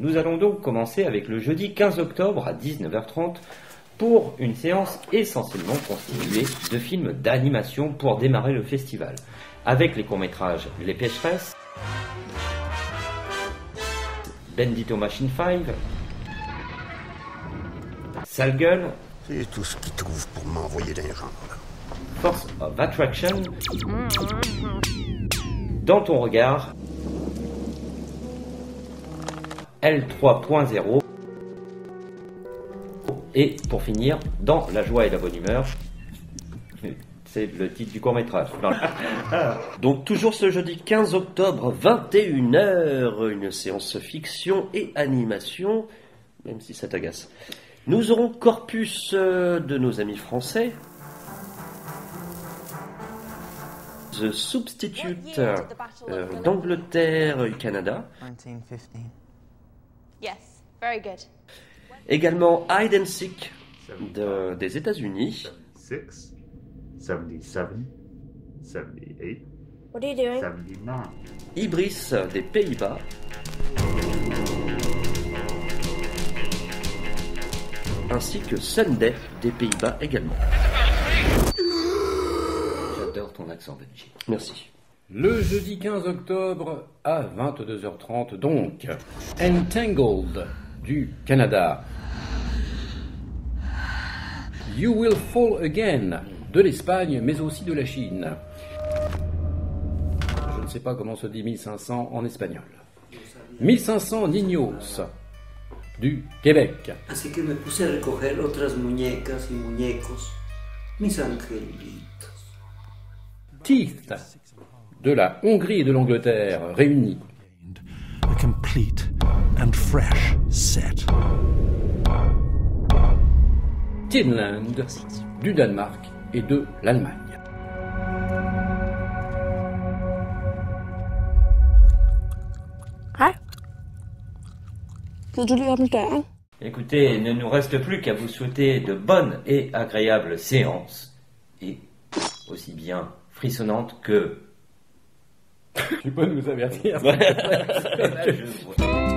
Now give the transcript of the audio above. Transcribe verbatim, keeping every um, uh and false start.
Nous allons donc commencer avec le jeudi quinze octobre à dix-neuf heures trente pour une séance essentiellement constituée de films d'animation pour démarrer le festival, avec les courts-métrages Les Pécheresses, Bendito Machine cinq, Sale Gueule, c'est tout ce qu'ils trouvent pour m'envoyer d'un genre. Force of Attraction, Dans ton regard, L trois point zéro et pour finir, Dans la joie et la bonne humeur. C'est le titre du court-métrage. Donc toujours ce jeudi quinze octobre, vingt et une heures, une séance fiction et animation, même si ça t'agace. Nous aurons Corpus euh, de nos amis français, The Substitute euh, d'Angleterre et Canada, nineteen fifteen. Yes, very good. également Hide and Seek de, des États-Unis, Six, seventy-seven, seventy-eight, What are you doing? seventy-nine. Ibris des Pays-Bas, ainsi que Sunday des Pays-Bas également. J'adore ton accent belgique. Merci. Le jeudi quinze octobre à vingt-deux heures trente donc, Entangled du Canada, You Will Fall Again de l'Espagne mais aussi de la Chine. Je ne sais pas comment se dit mille cinq cents en espagnol. mille cinq cents Niños du Québec. Así que me puse a recoger otras muñecas y muñecos, mis angelitos. Teeth de la Hongrie et de l'Angleterre réunis. A complete and fresh set. Tinland du Danemark et de l'Allemagne. Hej. Vil du lige åbne døren? Écoutez, il ne nous reste plus qu'à vous souhaiter de bonnes et agréables séances, et aussi bien frissonnantes que... Tu peux nous avertir. Je vois.